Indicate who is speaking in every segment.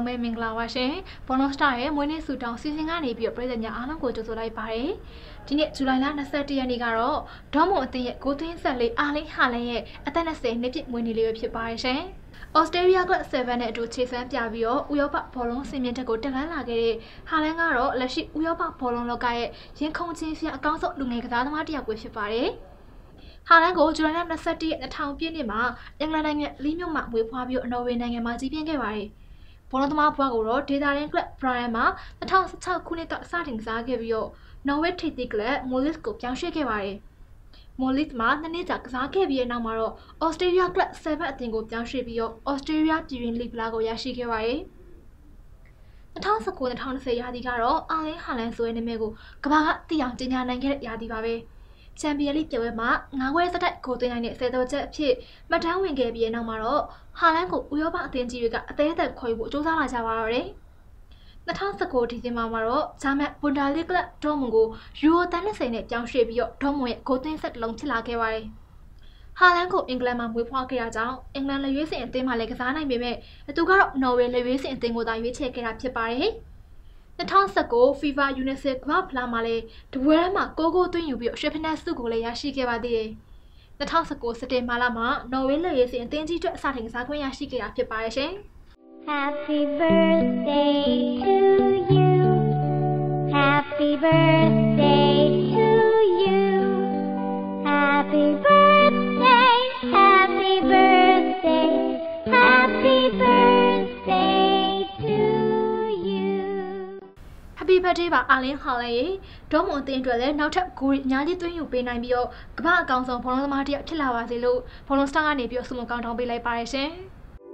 Speaker 1: မဲမင်္ဂလာပါရှင်ဘောလုံးစတာရဲ့မွေးနေ့ဆုတောင်းစီစဉ်ကနေပြီးတော့ပြည်သူများအားလုံးကိုကြိုဆိုလိုက်ပါတယ်ဒီနေ့ဇူလိုင်လ21ရက်နေ့ကတော့ဒေါမွန်အသင်းရဲ့ကိုသွင်းဆက်လေးအာလင်းဟာလန်ရဲ့အသက်20နှစ်ပြည့်မွေးနေ့လေးပဲဖြစ်ပါတယ်ရှင်ဩစတြေးလျကလပ်7နဲ့အတူခြေစမ်းပြပြီးတော့ဥရောပဘောလုံးစင်မြင့်တက်ကိုတက်လှမ်းလာခဲ့တဲ့ဟာလန်ကတော့လက်ရှိဥရောပဘောလုံးလောကရဲ့ရင်ခုန်ခြင်းဖြင့်အကောင်းဆုံးလူငယ်ကစားသမားတစ်ယောက်ပဲဖြစ်ပါတယ်ဟာလန်ကိုဇူလိုင်လ21ရက်2000ပြည့်နှစ်မှာအင်္ဂလန်နိုင်ငံလီမြို့မှာမွေးဖွားပြီးနော်ဝေနိုင်ငံမှာကြီးပြင်းခဲ့ပါတယ်ဘောလုံးသမားဘွားကိုတော့ဒေတာရင်းကလပ်ဘရိုင်ယန်မှာ2016ခုနှစ်ကစတင်ကစားခဲ့ပြီးတော့နော်ဝေထိပ်သီးကလပ်မိုလစ်ကိုပြောင်းရွှေ့ခဲ့ပါတယ်။မိုလစ်မှာ2နှစ်ကြာကစားခဲ့ပြီးတဲ့နောက်မှာတော့ဩစတြေးလျကလပ်7အသင်းကိုပြောင်းရွှေ့ပြီးတော့ဩစတြေးလျပြည်တွင်းလိဂ်ဖလားကိုရရှိခဲ့ပါတယ်။2019-2020ရာသီကတော့အာလင်းဟာလန်ဆိုတဲ့နာမည်ကိုကမ္ဘာကသိအောင်ကြေညာနိုင်ခဲ့တဲ့ရာသီပါပဲ။ချန်ပီယံလိပြပွဲမှာ9ခွဲစတိုက်ဂိုးသွင်းနိုင်တဲ့ဆယ်တော်ချက်အဖြစ်မှတ်တမ်းဝင်ခဲ့ပြီးတဲ့နောက်မှာတော့ဟာလန်ကိုဥရောပအသင်းကြီးတွေကအသေးအသက်ခေါ်ယူဖို့စ조사လာကြပါတော့တယ်2019ဒီဇင်ဘာမှာတော့ဂျာမန်ဘွန်ဒါလိဂ်ကလပ်ဒေါမွန်ကိုယူရို30နဲ့ပြောင်းရွှေ့ပြီးတော့ဒေါမွန်ရဲ့ဂိုးသွင်းဆက်တစ်လုံးဖြစ်လာခဲ့ပါတယ်။ဟာလန်ကိုအင်္ဂလန်မှာမွေးဖွားခဲ့တာကြောင့်အင်္ဂလန်လက်ရွေးစင်အသင်းမှာလည်းကစားနိုင်ပေမဲ့သူကတော့နော်ဝေလက်ရွေးစင်အသင်းကိုသာရွေးချယ်ခဲ့တာဖြစ်ပါတယ်။2019 FIFA UNICEF ကမ္ဘာ့ဖလားမှာလည်းတပွဲထဲမှာ6ဂိုးသွင်းယူပြီးရွှေဖနက်ဆုကိုလည်းရရှိခဲ့ပါသေးတယ်။2019စက်တင်ဘာလမှာနော်ဝေလက်ရွေးစင်အသင်းကြီးအတွက်အစတင်ကစားခွင့်ရရှိခဲ့တာဖြစ်ပါတယ်ရှင်။
Speaker 2: Happy birthday to you. Happy birthday to you. Happy birthday, happy birthday, happy birthday to you.
Speaker 1: Happy birthday ပါအာလင်းဟာလန်ရေဒေါမွန်အသင်းအတွက်လည်းနောက်ထပ်ဂိုးအများကြီးသွင်းယူပေးနိုင်ပြီးတော့ကမ္ဘာအကောင်ဆုံးဘောလုံးသမားတစ်ယောက်ဖြစ်လာပါစေလို့ဘောလုံးစတာကနေပြီးဆုမွန်ကောင်းတောင်းပေးလိုက်ပါတယ်ရှင်။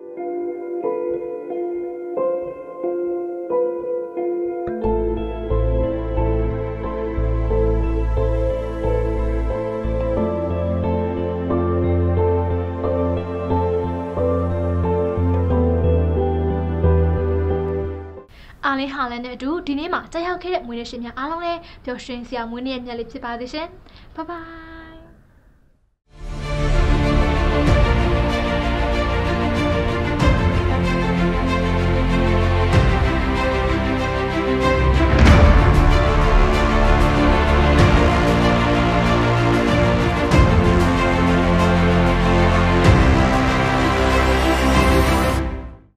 Speaker 1: အာလင်းဟာလန်နဲ့အတူဒီနေ့မှာကြောက်ရောက်ခဲ့တဲ့မွေးနေ့ရှင်များအားလုံးလည်းပျော်ရွှင်စရာမွေးနေ့ရက်များလေးဖြစ်ပါစေရှင်။ Bye bye